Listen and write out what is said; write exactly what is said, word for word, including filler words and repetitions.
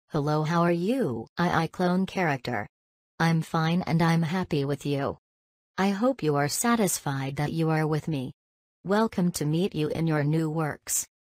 Hello, how are you? I Iclone Character. I'm fine and I'm happy with you. I hope you are satisfied that you are with me. Welcome to meet you in your new works.